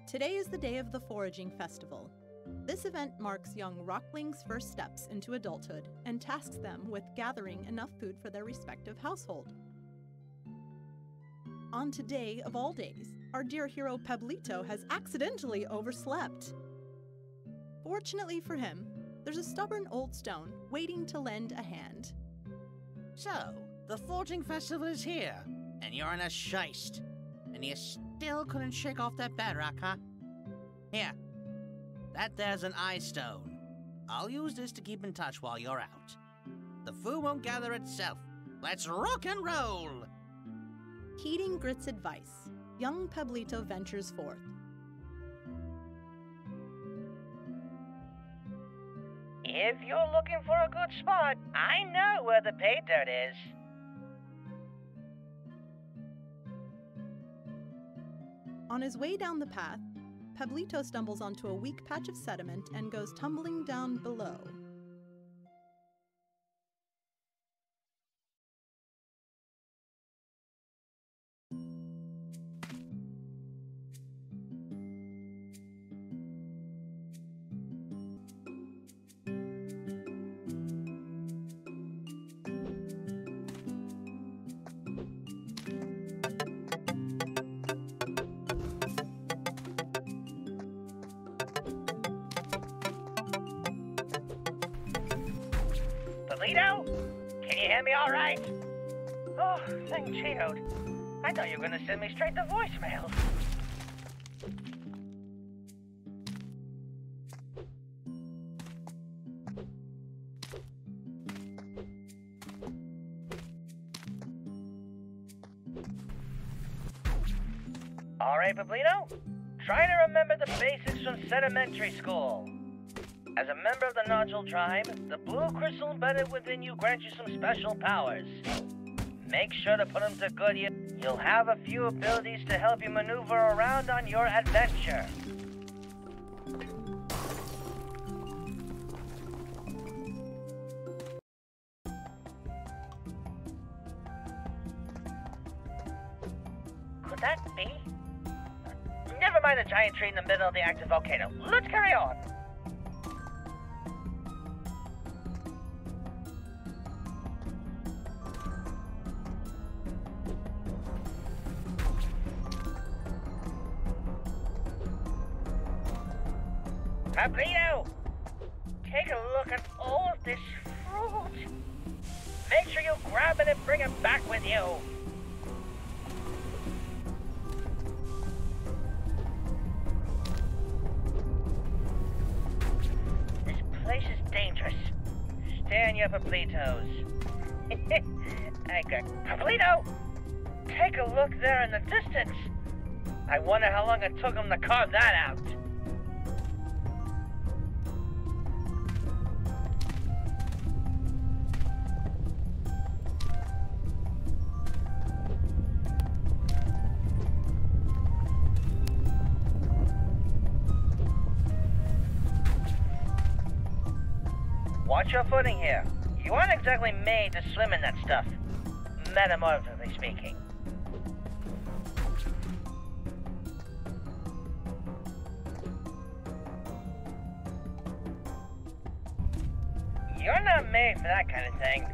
Today is the day of the Foraging Festival. This event marks young rocklings' first steps into adulthood and tasks them with gathering enough food for their respective household. On today of all days, our dear hero Peblito has accidentally overslept. Fortunately for him, there's a stubborn old stone waiting to lend a hand. So, the Foraging Festival is here, and you're in a shiest, and you still couldn't shake off that bedrock, huh? Here, that there's an eye stone. I'll use this to keep in touch while you're out. The food won't gather itself. Let's rock and roll! Heeding Grit's advice, young Peblito ventures forth. If you're looking for a good spot, I know where the pay dirt is. On his way down the path, Peblito stumbles onto a weak patch of sediment and goes tumbling down below. Peblito? Can you hear me all right? Oh, thank Geode. I thought you were going to send me straight to voicemail. All right, Peblito. Try to remember the basics from sedimentary school. As a member of the nodule tribe, the blue crystal embedded within you grants you some special powers. Make sure to put them to good use. You'll have a few abilities to help you maneuver around on your adventure. Could that be? Never mind the giant tree in the middle of the active volcano. Let's carry on. Peblito! Take a look at all of this fruit. Make sure you grab it and bring it back with you. This place is dangerous. Stay on your Peblitos. Peblito! Take a look there in the distance. I wonder how long it took them to carve that out. Watch your footing here. You aren't exactly made to swim in that stuff, metamorphically speaking. You're not made for that kind of thing.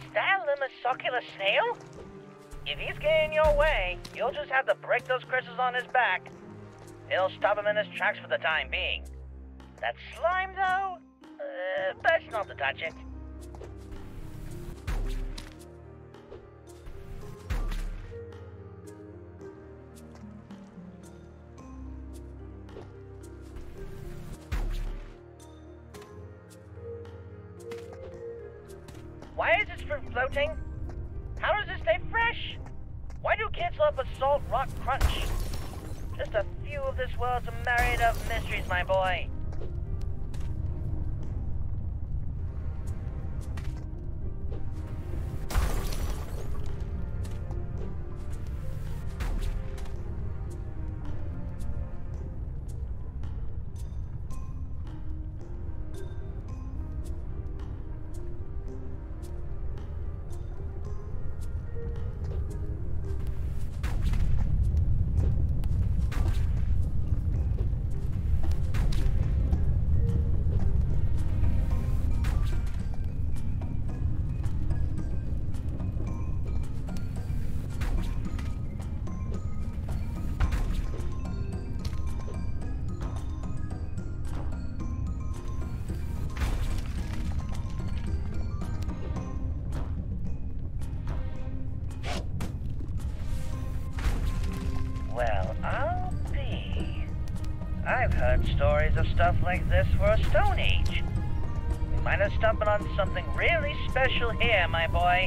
that a limoscoculus snail? If he's getting your way, you'll just have to break those crystals on his back. It'll stop him in his tracks for the time being. That slime, though? Best not to touch it. Why is this fruit floating? How does it stay fresh? Why do kids love a salt rock crunch? Just a few of this world's myriad of mysteries, my boy. Well, I'll be. I've heard stories of stuff like this for a Stone Age. We might have stumbled on something really special here, my boy.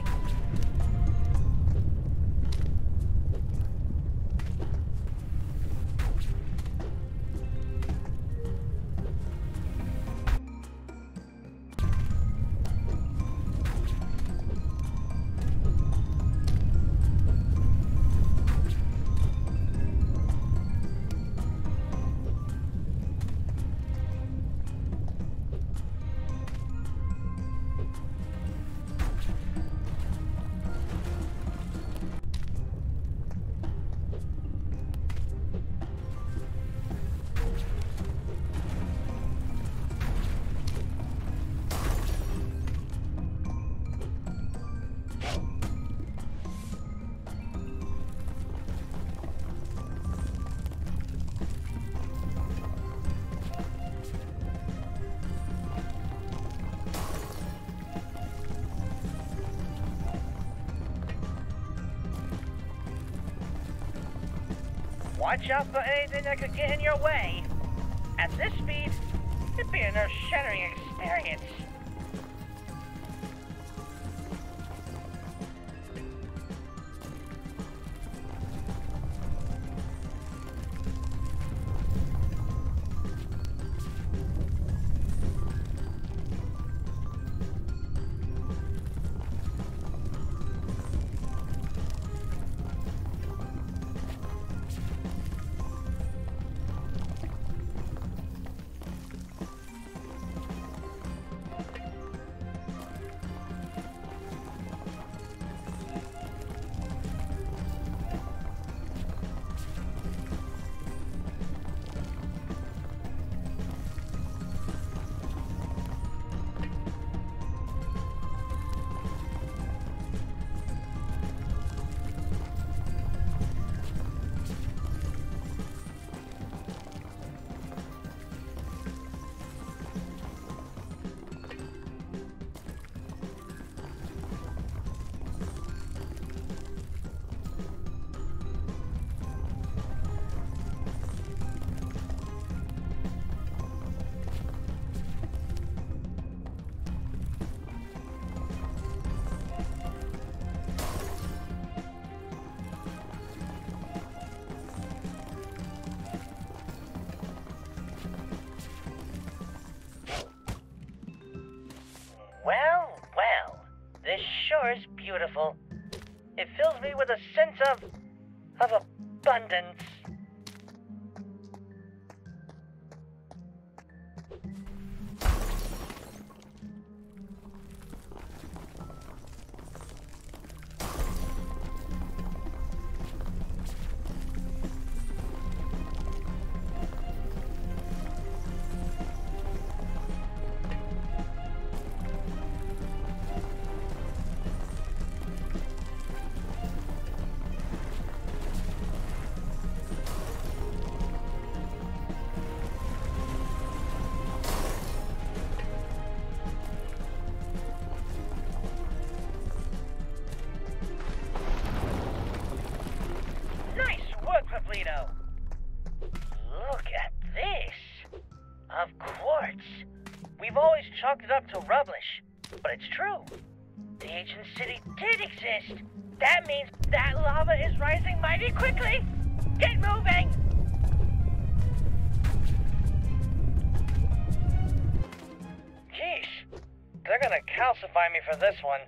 Watch out for anything that could get in your way. At this speed, it'd be an earth-shattering experience. Well, well, this sure is beautiful. It fills me with a sense of abundance. But it's true. The ancient city did exist. That means that lava is rising mighty quickly. Get moving! Yeesh. They're gonna calcify me for this one.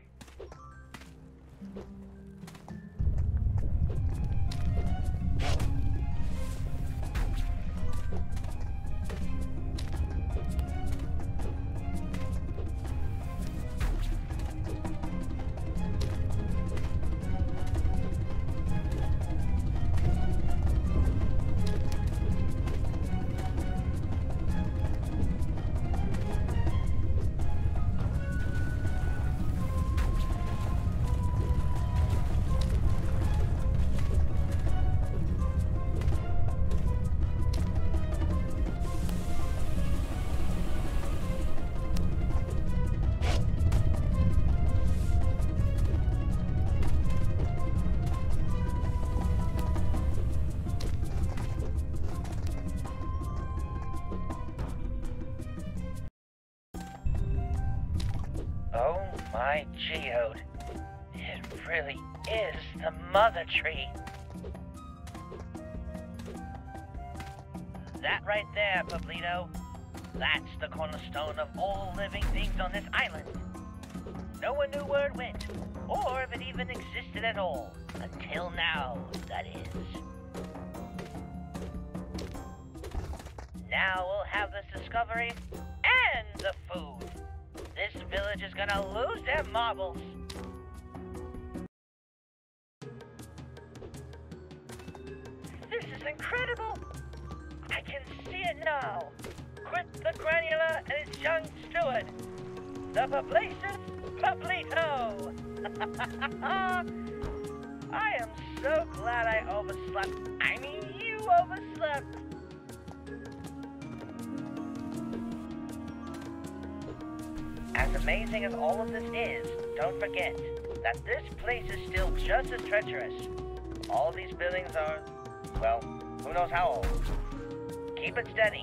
Oh my geode. It really is the mother tree. That right there, Peblito. That's the cornerstone of all living things on this island. No one knew where it went, or if it even existed at all. Until now, that is. Now we'll have this discovery and the food. This village is gonna lose their marbles. This is incredible. I can see it now. Quit the granular and its young steward. The Peblito Peblito. I am so glad I overslept. I mean, you overslept. As amazing as all of this is, don't forget that this place is still just as treacherous. All these buildings are, well, who knows how old. Keep it steady.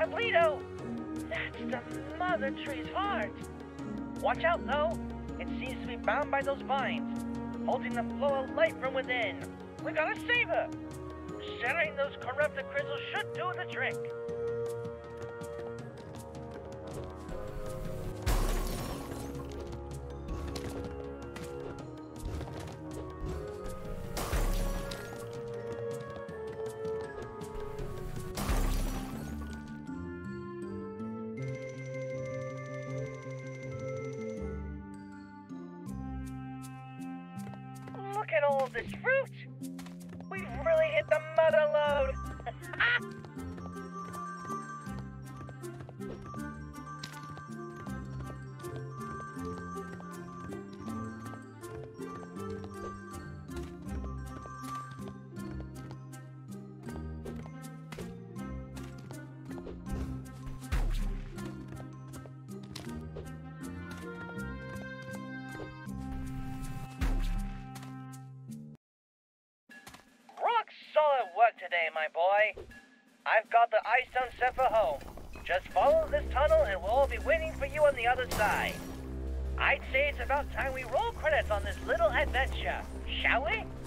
Peblito! That's the mother tree's heart. Watch out, though. It seems to be bound by those vines, holding the flow of light from within. We gotta save her. Shattering those corrupted crystals should do the trick. Look at all this fruit! We've really hit the mother lode! Rock solid work today, my boy. I've got the ice stone set for home. Just follow this tunnel and we'll all be waiting for you on the other side. I'd say it's about time we roll credits on this little adventure, shall we?